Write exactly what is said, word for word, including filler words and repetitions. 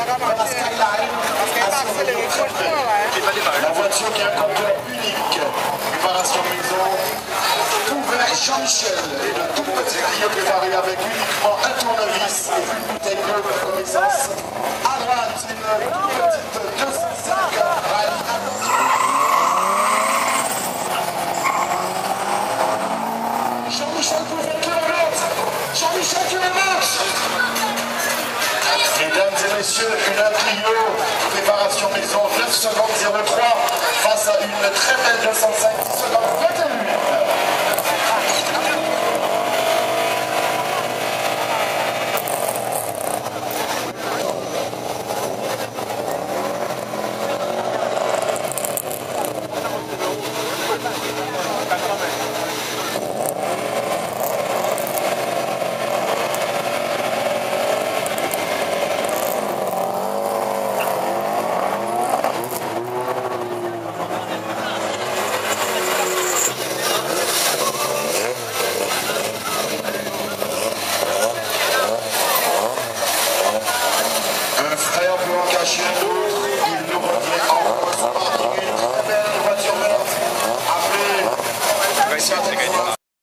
la Skyline. La voiture qui a un compteur unique. Préparation maison. Tout vert Jean-Michel et de tout petit Clio préparé avec uniquement un tournevis et une bouteille d'eau comme essence. À droite, une toute petite deux cent cinq rail. Jean-Michel pour vingt kilomètres. Jean-Michel qui remonte. Mesdames et messieurs, une Clio, préparation maison, neuf secondes zéro trois face à une très belle deux cent cinq secondes vingt et un.